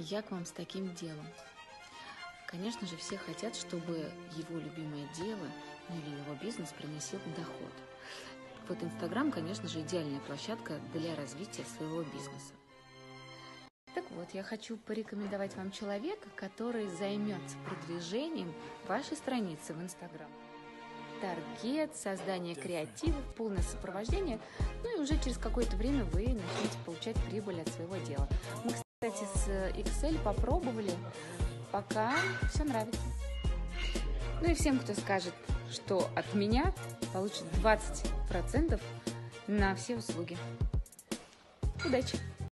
я к вам с таким делом. Конечно же, все хотят, чтобы его любимое дело или его бизнес приносил доход. Вот Инстаграм, конечно же, идеальная площадка для развития своего бизнеса. Так вот, я хочу порекомендовать вам человека, который займется продвижением вашей страницы в Инстаграм. Таргет, создание креативов, полное сопровождение, ну и уже через какое-то время вы начнете получать прибыль от своего дела. Мы, кстати, с Excel попробовали, пока все нравится. Ну и всем, кто скажет, что от меня, получит 20% на все услуги. Удачи!